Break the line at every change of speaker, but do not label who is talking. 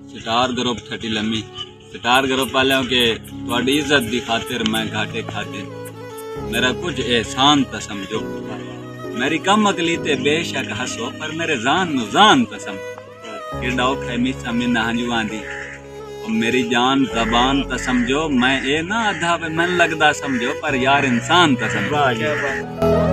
Star group थटी लम्मी star group वालों के थोड़ी इज्जत की खातिर मैं घाटे खाते मेरा कुछ एहसान तो समझो। मेरी कम अकली ते बेशक हसो पर मेरे जान तो समझो। कि डाउ खैमी समी नहाजू आंदी और मेरी जान जबान तो समझो। मैं ये ना आधा मन लगदा समझो पर यार इंसान तो समझो।